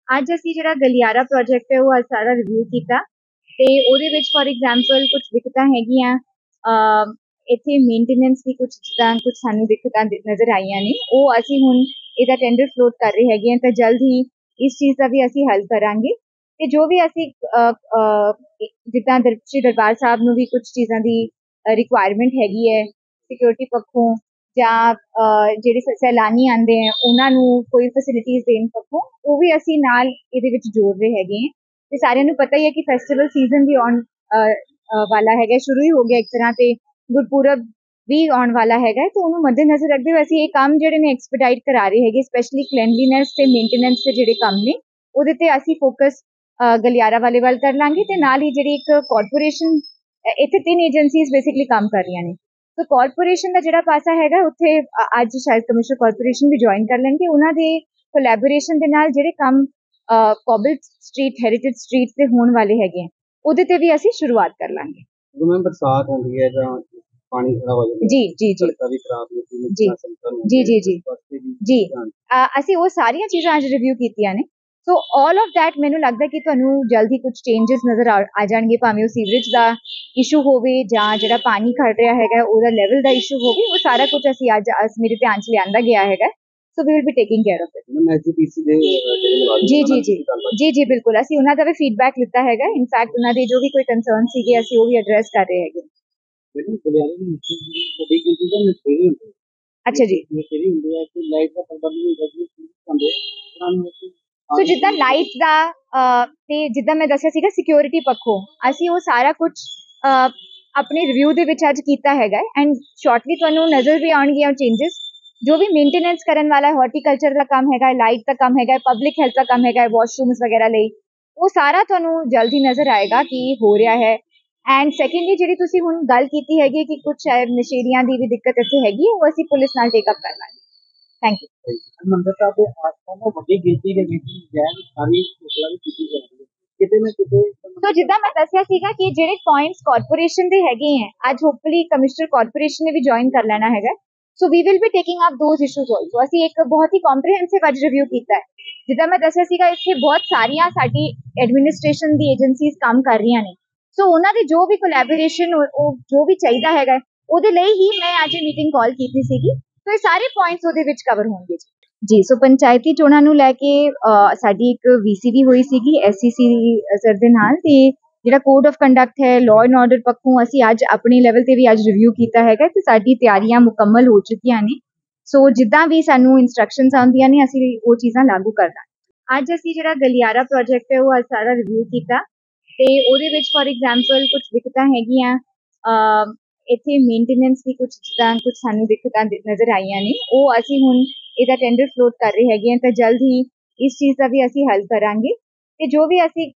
ਅੱਜ ਅਸੀਂ ਜਿਹੜਾ ਗਲਿਆਰਾ ਪ੍ਰੋਜੈਕਟ ਹੈ ਉਹ ਅੱਜ ਸਾਰਾ ਰਿਵਿਊ ਕੀਤਾ ਤੇ ਉਹਦੇ ਵਿੱਚ ਫॉर ਐਗਜ਼ਾਮਪਲ ਕੁਝ ਦਿੱਕਤਾਂ ਹੈਗੀਆਂ ਇੱਥੇ ਮੇਨਟੇਨੈਂਸ ਦੀ ਕੁਝ ਸਾਨੂੰ ਦਿੱਕਤਾਂ ਨਜ਼ਰ ਆਈਆਂ ਨੇ ਉਹ ਅਸੀਂ ਹੁਣ ਇਹਦਾ ਟੈਂਡਰ ਫਲੋਟ ਕਰ ਰਹੇ ਹੈਗੇ ਹਾਂ ਤਾਂ ਜਲਦ ਹੀ ਇਸ ਚੀਜ਼ ਦਾ ਵੀ ਅਸੀਂ ਹੱਲ ਕਰਾਂਗੇ ਤੇ ਜੋ ਵੀ ਅਸੀਂ ਜਿੱਦਾਂ ਸ਼੍ਰੀ ਦਰਬਾਰ ਸਾਹਿਬ ਨੂੰ ਵੀ ਕੁਝ ਚੀਜ਼ਾਂ ਦੀ ਰਿਕੁਆਇਰਮੈਂਟ ਹੈਗੀ ਹੈ ਸਿਕਿਉਰਿਟੀ ਪੱਖੋਂ ਜਾਂ ਜਿਹੜੇ ਸੈਲਾਨੀ ਆਉਂਦੇ ਆ ਉਹਨਾਂ ਨੂੰ ਕੋਈ ਫੈਸਿਲਿਟੀਜ਼ ਦੇਣ ਪੱਖੋਂ ਉਹ ਵੀ ਅਸੀਂ ਨਾਲ ਇਹਦੇ ਵਿੱਚ ਜੋੜ ਰਹੇ ਹੈਗੇ ਹਾਂ ਤੇ ਸਾਰਿਆਂ ਨੂੰ ਪਤਾ ਹੀ ਹੈ ਕਿ ਫੈਸਟੀਵਲ ਸੀਜ਼ਨ ਵੀ ਆਉਣ ਵਾਲਾ ਹੈਗਾ ਸ਼ੁਰੂ ਹੀ ਹੋ ਗਿਆ ਇੱਕ ਤਰ੍ਹਾਂ ਤੇ ਗੁਰਪੁਰਬ ਵੀ ਆਉਣ ਵਾਲਾ ਹੈਗਾ ਤੇ ਉਹਨੂੰ ਮੱਦੇਨਜ਼ਰ ਰੱਖਦੇ ਹੋਏ ਅਸੀਂ ਇਹ ਕੰਮ ਜਿਹੜੇ ਨੇ ਐਕਸਪੀਡਾਈਟ ਕਰਾ ਰਹੇ ਹੈਗੇ ਸਪੈਸ਼ਲੀ ਕਲੈਨਲੀਨੈਸ ਤੇ ਮੇਨਟੇਨੈਂਸ ਦੇ ਜਿਹੜੇ ਕੰਮ ਨੇ ਉਹਦੇ ਤੇ ਅਸੀਂ ਫੋਕਸ ਗਲਿਆਰਾ ਵਾਲੇ ਵੱਲ ਕਰ ਲਾਂਗੇ ਤੇ ਨਾਲ ਹੀ ਜਿਹੜੀ ਇੱਕ ਕਾਰਪੋਰੇਸ਼ਨ ਇੱਥੇ 3 ਏਜੰਸੀਜ਼ ਬੇਸਿਕਲੀ ਕੰਮ ਕਰ ਰਹੀਆਂ ਨੇ तो ਕਾਰਪੋਰੇਸ਼ਨ ਦਾ ਜਿਹੜਾ ਪਾਸਾ ਹੈਗਾ ਉੱਥੇ ਅੱਜ ਸ਼ਾਇਦ ਕਮਿਸ਼ਨਰ ਕਾਰਪੋਰੇਸ਼ਨ ਵੀ ਜੁਆਇਨ ਕਰ ਲੈਣਗੇ ਉਹਨਾਂ ਦੇ ਕੋਲੈਬੋਰੇਸ਼ਨ ਦੇ ਨਾਲ ਜਿਹੜੇ ਕੰਮ ਕੋਬਲ ਸਟਰੀਟ ਹੈਰੀਟੇਜ ਸਟਰੀਟ ਤੇ ਹੋਣ ਵਾਲੇ ਹੈਗੇ ਉਹਦੇ ਤੇ ਵੀ ਅਸੀਂ ਸ਼ੁਰੂਆਤ ਕਰ ਲਾਂਗੇ ਜਦੋਂ ਮੈਂ ਬਰਸਾਤ ਹੁੰਦੀ ਹੈ ਜਾਂ ਪਾਣੀ ਖੜਾ ਹੋ ਜਾਂਦਾ ਜੀ ਜੀ ਜੀ ਸੜਕਾਂ ਵੀ ਖਰਾਬ ਹੁੰਦੀਆਂ ਜੀ ਜੀ ਜੀ ਜੀ ਜੀ ਧਿਆਨ ਅਸੀਂ ਉਹ ਸਾਰੀਆਂ ਚੀਜ਼ਾਂ ਅੱਜ ਰਿਵਿਊ ਕੀਤੀਆਂ ਨੇ ਸੋ ਆਲ ਆਫ ਦੈਟ ਮੈਨੂੰ ਲੱਗਦਾ ਕਿ ਤੁਹਾਨੂੰ ਜਲਦੀ ਕੁਝ ਚੇਂਜਸ ਨਜ਼ਰ ਆ ਜਾਣਗੇ ਭਾਵੇਂ ਉਹ ਸੀਵਰੇਜ ਦਾ ਇਸ਼ੂ ਹੋਵੇ ਜਾਂ ਜਿਹੜਾ ਪਾਣੀ ਖੜ ਰਿਹਾ ਹੈਗਾ ਉਹਦਾ ਲੈਵਲ ਦਾ ਇਸ਼ੂ ਹੋਵੇ ਉਹ ਸਾਰਾ ਕੁਝ ਅਸੀਂ ਅੱਜ ਮੇਰੇ ਧਿਆਨ 'ਚ ਲਿਆਂਦਾ ਗਿਆ ਹੈਗਾ so we will be taking care of it ਮੈਂ ਐਸਜੀਪੀਸੀ ਦੇ ਜੀ ਜੀ ਜੀ ਜੀ ਜੀ ਬਿਲਕੁਲ ਅਸੀਂ ਉਹਨਾਂ ਦਾ ਵੀ ਫੀਡਬੈਕ ਲਿੱਤਾ ਹੈਗਾ ਇਨਫੈਕਟ ਉਹਨਾਂ ਦੇ ਜੋ ਵੀ ਕੋਈ ਕੰਸਰਨ ਸੀਗੇ ਅਸੀਂ ਉਹ ਵੀ ਐਡਰੈਸ ਕਰ ਰਹੇ ਹੈਗੇ ਅੱਛਾ ਜੀ ਸੋ ਜਿੱਦਾਂ ਲਾਈਟ ਦਾ ਤੇ ਜਿੱਦਾਂ ਮੈਂ ਦੱਸਿਆ ਸੀਗਾ ਸਿਕਿਉਰਿਟੀ ਪੱਖੋਂ ਅਸੀਂ ਉਹ ਸਾਰਾ ਕੁਝ ਆਪਣੇ ਰਿਵਿਊ ਦੇ ਵਿੱਚ ਅੱਜ ਕੀਤਾ ਹੈਗਾ ਐਂਡ ਸ਼ਾਰਟਲੀ ਤੁਹਾਨੂੰ ਨਜ਼ਰ ਵੀ ਆਉਣਗੀਆਂ ਚੇਂਜਸ ਜੋ ਵੀ ਮੇਨਟੇਨੈਂਸ ਕਰਨ ਵਾਲਾ ਹਾਰਟੀਕਲਚਰ ਦਾ ਕੰਮ ਹੈਗਾ ਲਾਈਟ ਦਾ ਕੰਮ ਹੈਗਾ ਪਬਲਿਕ ਹੈਲਥ ਦਾ ਕੰਮ ਹੈਗਾ ਵਾਸ਼ਰੂਮਸ ਵਗੈਰਾ ਲਈ ਉਹ ਸਾਰਾ ਤੁਹਾਨੂੰ ਜਲਦੀ ਨਜ਼ਰ ਆਏਗਾ ਕਿ ਹੋ ਰਿਹਾ ਹੈ ਐਂਡ ਸੈਕੰਡਲੀ ਜਿਹੜੀ ਤੁਸੀਂ ਹੁਣ ਗੱਲ ਕੀਤੀ ਹੈਗੀ ਕਿ ਕੁਝ ਸ਼ਾਇਦ ਨਸ਼ੇੜੀਆਂ ਦੀ ਵੀ ਦਿੱਕਤ ਇੱਥੇ ਹੈਗੀ ਉਹ ਅਸੀਂ ਪੁਲਿਸ ਨਾਲ ਟੇਕ ਅਪ ਕਰ ਲਾਂਗੇ ਥੈਂਕ ਯੂ ਮੰਦਰ ਸਾਹਿਬ ਦੇ ਆਸ-ਪਾਸ ਵੱਡੀ ਗਿਣਤੀ ਦੇ ਵਿੱਚ ਗੈਰ ਸਾਰੀ ਮੁਸਲਾ ਵੀ ਕੀਤੀ ਜਾਂਦੀ ਹੈ ਕਿਤੇ ਨਾ ਕਿਤੇ ਸੋ ਜਿੱਦਾਂ ਮੈਂ ਦੱਸਿਆ ਸੀਗਾ ਕਿ ਜਿਹੜੇ ਪੁਆਇੰਟਸ ਕਾਰਪੋਰੇਸ਼ਨ ਦੇ ਹੈਗੇ ਆ ਅੱਜ ਹੋਪਫੁਲੀ ਕਮਿਸ਼ਨਰ ਕਾਰਪੋਰੇਸ਼ਨ ਨੇ ਵੀ ਜੁਆਇਨ ਕਰ ਲੈਣਾ ਹੈਗਾ so we will be taking up those issues also ਅਸੀਂ ਇੱਕ ਬਹੁਤ ਹੀ ਕੰਪਰੀਹੈਂਸਿਵ ਅੱਜ ਰਿਵਿਊ ਕੀਤਾ ਹੈ ਜਿੱਦਾਂ ਮੈਂ ਦੱਸਿਆ ਸੀਗਾ ਇੱਥੇ ਬਹੁਤ ਸਾਰੀਆਂ ਸਾਡੀ ਐਡਮਿਨਿਸਟ੍ਰੇਸ਼ਨ ਦੀ ਏਜੰਸੀਜ਼ ਕੰਮ ਕਰ ਰਹੀਆਂ ਨੇ ਸੋ ਉਹਨਾਂ ਦੀ ਜੋ ਵੀ ਕੋਲੈਬੋਰੇਸ਼ਨ ਉਹ ਜੋ ਵੀ ਚਾਹੀਦਾ ਹੈਗਾ ਉਹਦੇ ਲਈ ਹੀ ਮੈਂ ਅੱਜ ਮੀਟਿੰਗ ਕਾਲ ਕੀਤੀ ਸੀਗੀ ਸੋ ਇਹ ਸਾਰੇ ਪੁਆਇੰਟਸ ਉਹਦੇ ਵਿੱਚ ਕਵਰ ਹੋਣਗੇ ਜੀ ਸੋ ਪੰਚਾਇਤੀ ਚੋਣਾਂ ਨੂੰ ਲੈ ਕੇ ਸਾਡੀ ਇੱਕ ਵੀਸੀ ਵੀ ਹੋਈ ਸੀਗੀ ਐਸਸੀਸੀ ਸਰ ਦੇ ਨਾਲ ਤੇ ਜਿਹੜਾ ਕੋਡ ਆਫ ਕੰਡਕਟ ਹੈ ਲਾਅ ਐਂਡ ਆਰਡਰ ਪੱਖੋਂ ਅਸੀਂ ਅੱਜ ਆਪਣੇ ਲੈਵਲ ਤੇ ਵੀ ਅੱਜ ਰਿਵਿਊ ਕੀਤਾ ਹੈਗਾ ਤੇ ਸਾਡੀ ਤਿਆਰੀਆਂ ਮੁਕੰਮਲ ਹੋ ਚੁੱਕੀਆਂ ਨੇ ਸੋ ਜਿੱਦਾਂ ਵੀ ਸਾਨੂੰ ਇਨਸਟਰਕਸ਼ਨਸ ਆਉਂਦੀਆਂ ਨੇ ਅਸੀਂ ਉਹ ਚੀਜ਼ਾਂ ਲਾਗੂ ਕਰਨਾ ਅੱਜ ਅਸੀਂ ਜਿਹੜਾ ਗਲਿਆਰਾ ਪ੍ਰੋਜੈਕਟ ਹੈ ਉਹ ਅੱਜ ਸਾਰਾ ਰਿਵਿਊ ਕੀਤਾ ਤੇ ਉਹਦੇ ਵਿੱਚ ਫॉर ਐਗਜ਼ਾਮਪਲ ਕੁਝ ਦਿੱਕਤਾਂ ਹੈਗੀਆਂ ਇੱਥੇ ਮੇਨਟੇਨੈਂਸ ਦੀ ਕੁਝ ਸਾਨੂੰ ਦਿੱਕਤਾਂ ਨਜ਼ਰ ਆਈਆਂ ਨੇ ਉਹ ਅਸੀਂ ਹੁਣ ਇਹਦਾ ਟੈਂਡਰ ਫਲੋਟ ਕਰ ਰਹੇ ਹੈਗੇ ਹਾਂ ਤਾਂ ਜਲਦ ਹੀ ਇਸ ਚੀਜ਼ ਦਾ ਵੀ ਅਸੀਂ ਹੱਲ ਕਰਾਂਗੇ ਤੇ ਜੋ ਵੀ ਅਸੀਂ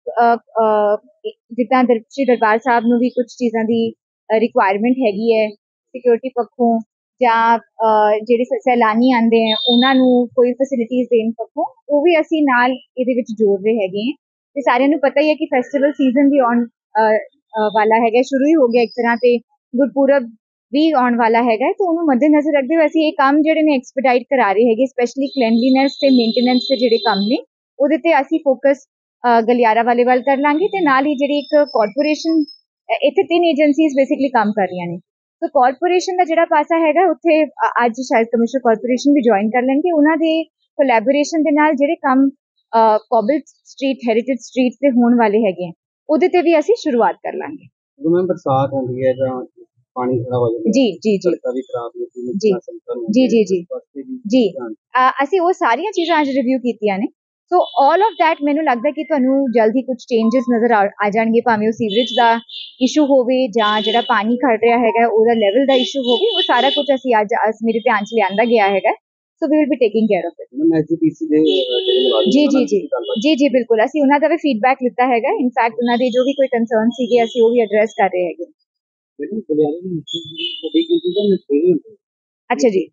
ਜਿੱਦਾਂ ਸ਼੍ਰੀ ਦਰਬਾਰ ਸਾਹਿਬ ਨੂੰ ਵੀ ਕੁਝ ਚੀਜ਼ਾਂ ਦੀ ਰਿਕੁਆਇਰਮੈਂਟ ਹੈਗੀ ਹੈ ਸਿਕਿਉਰਿਟੀ ਪੱਖੋਂ ਜਾਂ ਜਿਹੜੇ ਸੈਲਾਨੀ ਆਉਂਦੇ ਆ ਉਹਨਾਂ ਨੂੰ ਕੋਈ ਫੈਸਿਲਿਟੀਜ਼ ਦੇਣ ਪੱਖੋਂ ਉਹ ਵੀ ਅਸੀਂ ਨਾਲ ਇਹਦੇ ਵਿੱਚ ਜੋੜ ਰਹੇ ਹੈਗੇ ਹਾਂ ਤੇ ਸਾਰਿਆਂ ਨੂੰ ਪਤਾ ਹੀ ਹੈ ਕਿ ਫੈਸਟੀਵਲ ਸੀਜ਼ਨ ਵੀ ਆਉਣ ਵਾਲਾ ਹੈਗਾ ਸ਼ੁਰੂ ਹੀ ਹੋ ਗਿਆ ਇੱਕ ਤਰ੍ਹਾਂ ਤੇ ਗੁਰਪੁਰਬ ਵੀ ਆਉਣ ਵਾਲਾ ਹੈਗਾ ਤੇ ਉਹਨੂੰ ਮੱਦੇਨਜ਼ਰ ਰੱਖਦੇ ਹੋਏ ਅਸੀਂ ਇਹ ਕੰਮ ਜਿਹੜੇ ਨੇ ਐਕਸਪੀਡਾਈਟ ਕਰਾ ਰਹੇ ਹੈਗੇ ਸਪੈਸ਼ਲੀ ਕਲੈਨਲੀਨੈਸ ਤੇ ਮੇਨਟੇਨੈਂਸ ਦੇ ਜਿਹੜੇ ਕੰਮ ਨੇ ਉਹਦੇ ਤੇ ਅਸੀਂ ਫੋਕਸ ਗਲਿਆਰਾ ਵਾਲੇ ਵੱਲ ਕਰ ਲਾਂਗੇ ਤੇ ਨਾਲ ਹੀ ਜਿਹੜੀ ਇੱਕ ਕਾਰਪੋਰੇਸ਼ਨ ਇੱਥੇ 3 ਏਜੰਸੀਜ਼ ਬੇਸਿਕਲੀ ਕੰਮ ਕਰ ਰਹੀਆਂ ਨੇ ਸੋ ਕਾਰਪੋਰੇਸ਼ਨ ਦਾ ਜਿਹੜਾ ਪਾਸਾ ਹੈਗਾ ਉੱਥੇ ਅੱਜ ਸ਼ਾਇਦ ਕਮਿਸ਼ਨਰ ਕਾਰਪੋਰੇਸ਼ਨ ਵੀ ਜੁਆਇਨ ਕਰ ਲੈਣਗੇ ਉਹਨਾਂ ਦੇ ਕੋਲੈਬੋਰੇਸ਼ਨ ਦੇ ਨਾਲ ਜਿਹੜੇ ਕੰਮ ਕੋਬਲ ਸਟਰੀਟ ਹੈਰੀਟੇਜ ਸਟਰੀਟ ਤੇ ਹੋਣ ਵਾਲੇ ਹੈਗੇ ਉਹਦੇ ਤੇ ਵੀ ਅਸੀਂ ਸ਼ੁਰੂਆਤ ਕਰ ਲਾਂਗੇ ਜਦੋਂ ਮੈਂ ਬਰਸਾਤ ਹੁੰਦੀ ਹੈ ਜਾਂ ਪਾਣੀ ਖੜਾ ਹੋ ਜਾਂਦਾ ਜੀ ਜੀ ਜੀ ਸੜਕਾਂ ਵੀ ਖਰਾਬ ਹੁੰਦੀਆਂ ਜੀ ਜੀ ਜੀ ਜੀ ਅਸੀਂ ਉਹ ਸਾਰੀਆਂ ਚੀਜ਼ਾਂ ਅੱਜ ਰਿਵਿਊ ਕੀਤੀਆਂ ਨੇ ਸੋ ਆਲ ਆਫ ਦੈਟ ਮੈਨੂੰ ਲੱਗਦਾ ਕਿ ਤੁਹਾਨੂੰ ਜਲਦੀ ਕੁਝ ਚੇਂਜਸ ਨਜ਼ਰ ਆ ਜਾਣਗੇ ਭਾਵੇਂ ਉਹ ਸੀਵਰੇਜ ਦਾ ਇਸ਼ੂ ਹੋਵੇ ਜਾਂ ਜਿਹੜਾ ਪਾਣੀ ਖੜ ਰਿਹਾ ਹੈਗਾ ਉਹਦਾ ਲੈਵਲ ਦਾ ਇਸ਼ੂ ਹੋਵੇ ਉਹ ਸਾਰਾ ਕੁਝ ਅਸੀਂ ਅੱਜ ਮੇਰੇ ਧਿਆਨ 'ਚ ਲਿਆਂਦਾ ਗਿਆ ਹੈਗਾ so we will be taking care of it ਮੈਂ ਐਸਜੀਪੀਸੀ ਦੇ ਜੀ ਜੀ ਜੀ ਜੀ ਜੀ ਬਿਲਕੁਲ ਅਸੀਂ ਉਹਨਾਂ ਦਾ ਵੀ ਫੀਡਬੈਕ ਲਿੱਤਾ ਹੈਗਾ ਇਨਫੈਕਟ ਉਹਨਾਂ ਦੇ ਜੋ ਵੀ ਕੋਈ ਕੰਸਰਨ ਸੀਗੇ ਅਸੀਂ ਉਹ ਵੀ ਐਡਰੈਸ ਕਰ ਰਹੇ ਹੈਗੇ ਅੱਛਾ ਜੀ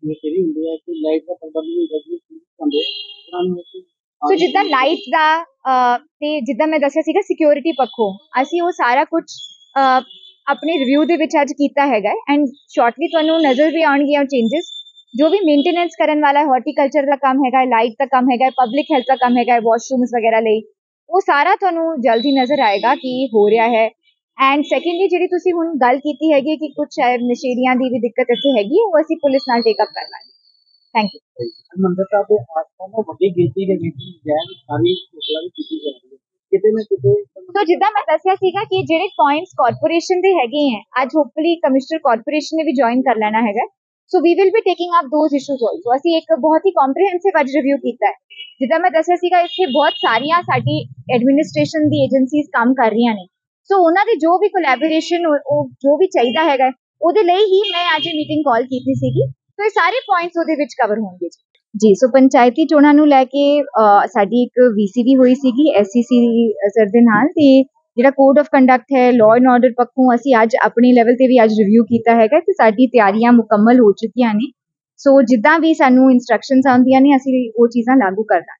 ਸੋ ਜਿੱਦਾਂ ਲਾਈਟ ਦਾ ਤੇ ਜਿੱਦਾਂ ਮੈਂ ਦੱਸਿਆ ਸੀਗਾ ਸਿਕਿਉਰਿਟੀ ਪੱਖੋਂ ਅਸੀਂ ਉਹ ਸਾਰਾ ਕੁਝ ਆਪਣੇ ਰਿਵਿਊ ਦੇ ਵਿੱਚ ਅੱਜ ਕੀਤਾ ਹੈਗਾ ਐਂਡ ਸ਼ਾਰਟਲੀ ਤੁਹਾਨੂੰ ਨਜ਼ਰ ਵੀ ਆਉਣਗੀਆਂ ਚੇਂਜਸ ਜੋ ਵੀ ਮੇਨਟੇਨੈਂਸ ਕਰਨ ਵਾਲਾ ਹਾਰਟੀਕਲਚਰ ਦਾ ਕੰਮ ਹੈਗਾ, ਲਾਈਟ ਦਾ ਕੰਮ ਹੈਗਾ, ਪਬਲਿਕ ਹੈਲਥ ਦਾ ਕੰਮ ਹੈਗਾ, ਵਾਸ਼ਰੂਮਸ ਵਗੈਰਾ ਲਈ, ਉਹ ਸਾਰਾ ਤੁਹਾਨੂੰ ਜਲਦੀ ਨਜ਼ਰ ਆਏਗਾ ਕਿ ਹੋ ਰਿਹਾ ਹੈ। ਐਂਡ ਸੈਕੰਡਲੀ ਜਿਹੜੀ ਤੁਸੀਂ ਹੁਣ ਗੱਲ ਕੀਤੀ ਹੈਗੀ ਕਿ ਕੁਝ ਸ਼ਾਇਦ ਨਸ਼ੇੜੀਆਂ ਦੀ ਵੀ ਦਿੱਕਤ ਇੱਥੇ ਹੈਗੀ ਹੈ, ਉਹ ਅਸੀਂ ਪੁਲਿਸ ਨਾਲ ਟੇਕ ਅਪ ਕਰ ਲਾਂਗੇ। Thank you. ਹਰਿਮੰਦਰ ਸਾਹਿਬ ਦੇ ਆਸ-ਪਾਸ ਨਾ ਵੱਡੀ ਗਿਣਤੀ ਦੇ ਵਿੱਚ ਨਜਾਇਜ਼ ਸਾਰੀ ਮੁਸਲਾ ਦੀ ਕੀਤੀ ਜਾ ਰਹੀ ਹੈ ਕਿਤੇ ਨਾ ਕਿਤੇ। ਸੋ ਜਿੱਦਾਂ ਮੈਂ ਦੱਸਿਆ ਸੀਗਾ ਕਿ ਜਿਹੜੇ ਪੁਆਇੰਟਸ ਕਾਰਪੋਰੇਸ਼ਨ ਦੇ ਹੈਗੇ ਹੈ, ਅੱਜ ਹੋਪਫੁਲੀ ਕਮਿਸ਼ਨਰ ਕਾਰਪੋਰੇਸ਼ਨ ਨੇ ਵੀ ਜੁਆਇਨ ਕਰ ਲੈਣਾ ਹੈਗਾ। So we will be taking up those issues also. ਅਸੀਂ ਇੱਕ ਬਹੁਤ ਹੀ ਕੰਪਰੀਹੈਂਸਿਵ ਅੱਜ ਰਿਵਿਊ ਕੀਤਾ ਹੈ। ਜਿੱਦਾਂ ਮੈਂ ਦੱਸਿਆ ਸੀਗਾ, ਇੱਥੇ ਬਹੁਤ ਸਾਰੀਆਂ ਸਾਡੀ ਐਡਮਿਨਿਸਟ੍ਰੇਸ਼ਨ ਦੀ ਏਜੰਸੀਜ਼ ਕੰਮ ਕਰ ਰਹੀਆਂ ਨੇ। ਸੋ ਉਹਨਾਂ ਦੀ ਜੋ ਵੀ ਕੋਲੈਬੋਰੇਸ਼ਨ ਉਹ ਜੋ ਵੀ ਚਾਹੀਦਾ ਹੈਗਾ, ਉਹਦੇ ਲਈ ਹੀ ਮੈਂ ਅੱਜ ਇਹ ਮੀਟਿੰਗ ਕਾਲ ਕੀਤੀ ਸੀਗੀ। ਸੋ ਇਹ ਸਾਰੇ ਪੁਆਇੰਟਸ ਉਹਦੇ ਵਿੱਚ ਕਵਰ ਹੋਣਗੇ ਜੀ। ਸੋ ਪੰਚਾਇਤੀ ਚੋਣਾਂ ਨੂੰ ਲੈ ਕੇ ਸਾਡੀ ਇੱਕ ਵੀਸੀ ਵੀ ਹੋਈ ਸੀਗੀ ਐਸਸੀਸੀ ਸਰ ਦੇ ਨਾਲ, ਤੇ ਜਿਹੜਾ ਕੋਡ ਆਫ ਕੰਡਕਟ ਹੈ, ਲਾਅ ਐਂਡ ਆਰਡਰ ਪੱਖੋਂ ਅਸੀਂ ਅੱਜ ਆਪਣੇ ਲੈਵਲ ਤੇ ਵੀ ਅੱਜ ਰਿਵਿਊ ਕੀਤਾ ਹੈਗਾ ਤੇ ਸਾਡੀ ਤਿਆਰੀਆਂ ਮੁਕੰਮਲ ਹੋ ਚੁੱਕੀਆਂ ਨੇ। ਸੋ ਜਿੱਦਾਂ ਵੀ ਸਾਨੂੰ ਇਨਸਟਰਕਸ਼ਨਸ ਆਉਂਦੀਆਂ ਨੇ, ਅਸੀਂ ਉਹ ਚੀਜ਼ਾਂ ਲਾਗੂ ਕਰਨਾ।